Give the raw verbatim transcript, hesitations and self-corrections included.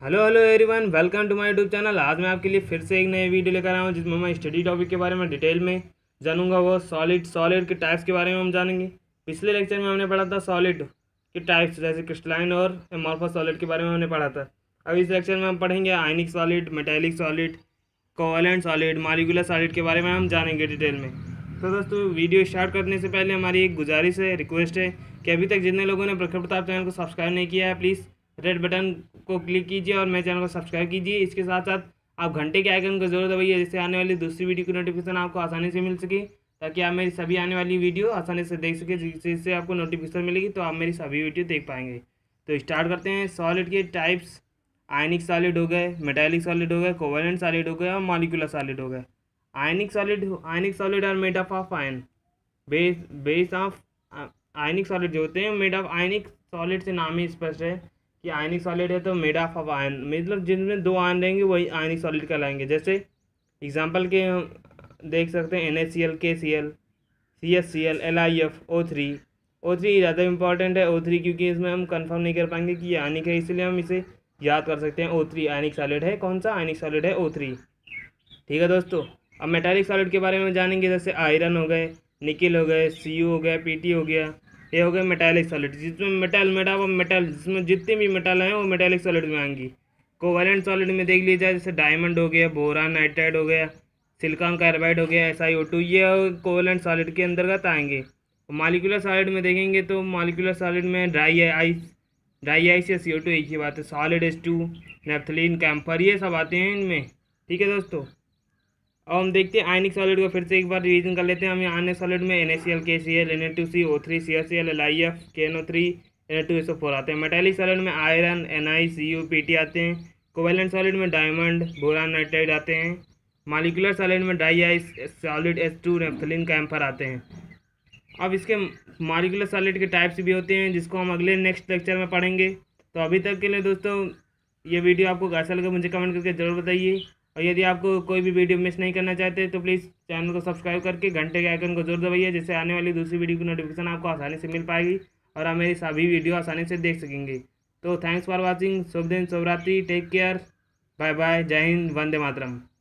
Hello hello everyone, welcome to my YouTube channel. आज मैं आपके लिए फिर से एक नई वीडियो लेकर आया हूँ जिसमें मैं स्टडी टॉपिक के बारे में डिटेल में जानूंगा। वो सॉलिड सॉलिड के टाइप्स के बारे में हम जानेंगे। पिछले लेक्चर में हमने पढ़ा था सॉलिड के टाइप्स जैसे क्रिस्टलाइन और एमॉर्फस सॉलिड के बारे में हमने पढ़ा था। अब इस लेक्चर में हम पढ़ेंगे ionic solid, metallic solid, covalent solid, molecular solid के बारे में हम जानेंगे डिटेल में। तो दोस्तों, वीडियो स्टार्ट करने से पहले हमारी एक गुजारिश है, रिक्वेस्ट है कि अभी तक जितने लोगों ने प्रखर प्रताप चैनल को सब्सक्राइब नहीं किया है, प्लीज़ रेड बटन को क्लिक कीजिए और मेरे चैनल को सब्सक्राइब कीजिए। इसके साथ साथ आप घंटे के आइकन को जरूर दबाइए जिससे आने वाली दूसरी वीडियो की नोटिफिकेशन आपको आसानी से मिल सके, ताकि आप मेरी सभी आने वाली वीडियो आसानी से देख सके। जिससे आपको नोटिफिकेशन मिलेगी तो आप मेरी सभी वीडियो देख पाएंगे। तो स्टार्ट करते हैं। सॉलिड के टाइप्स आयनिक सॉलिड हो गए, मेटालिक सॉलिड हो गए, कोवैलेंट सॉलिड हो गए और मॉलिक्यूलर सॉलिड हो गए। Ionic solid ionic solid are made up of ion base base of ionic solid जो होते हैं मेड ऑफ आयनिक सॉलिड से नाम ही स्पष्ट है कि आयनिक सॉलिड है तो मेड ऑफ ऑफ आयन, मतलब जिनमें दो आयन रहेंगे वही आयनिक सॉलिड कहलाएंगे। जैसे एग्जांपल के हम देख सकते हैं N A C L, K C L, C S C L, L I F, O three. O three ज़्यादा इंपॉर्टेंट है, ओ थ्री क्योंकि इसमें हम कंफर्म नहीं कर पाएंगे कि ये आयनिक है, इसलिए हम इसे याद कर सकते हैं। ओ थ्री आयनिक सॉलिड है। कौन सा आयनिक सॉलिड है? O three. ठीक है दोस्तों, अब मेटालिक सॉलिड के बारे में जानेंगे। जैसे आयरन हो गए, निकिल हो गए, सी यू हो गया, पी टी हो गया, ये हो गए मेटालिक सॉलिड जिसमें मेटल मेटा मेटल जिसमें जितने भी मेटल हैं वो मेटालिक सॉलिड में आएंगी। कोवैलेंट सॉलिड में देख लीजिए, जैसे डायमंड हो गया, बोरान नाइट्राइड हो गया, सिलिकॉन कार्बाइड हो गया, एस आई ओ टू, ये कोवैलेंट सॉलिड के अंतर्गत आएंगे। मॉलिक्यूलर सॉलिड में देखेंगे तो मॉलिक्यूलर सॉलिड में ड्राई आइस ड्राई आइस या सी ओ टू एक ही बात है, solid S two, naphthalene, camphor, ये सब आते हैं इनमें। ठीक है दोस्तों, अब हम देखते हैं आयनिक सॉलिड को फिर से एक बार रिवीजन कर लेते हैं। हम आयनिक सॉलिड में N A C L, K C L, N A two C, O three, C S C L, L I F, K N O three, N A two S O four आते हैं। Metallic solid में iron, N I, C U, P T आते हैं। Covalent solid में diamond, boron nitride आते हैं। Molecular solid में dry ice, solid S two, naphthalene, camphor आते हैं। अब इसके मॉलिक्यूलर सॉलिड के टाइप्स भी होते हैं जिसको हम अगले नेक्स्ट लेक्चर में पढ़ेंगे। तो अभी तक के लिए दोस्तों, ये वीडियो आपको कैसा लगा मुझे कमेंट करके ज़रूर बताइए। और यदि आपको कोई भी वीडियो मिस नहीं करना चाहते तो प्लीज़ चैनल को सब्सक्राइब करके घंटे के आइकन को जरूर दबाइए जिससे आने वाली दूसरी वीडियो की नोटिफिकेशन आपको आसानी से मिल पाएगी और आप मेरी सभी वीडियो आसानी से देख सकेंगे। तो थैंक्स फॉर वॉचिंग। शुभ दिन, शुभ रात्रि, टेक केयर, बाय बाय, जय हिंद, वंदे मातरम।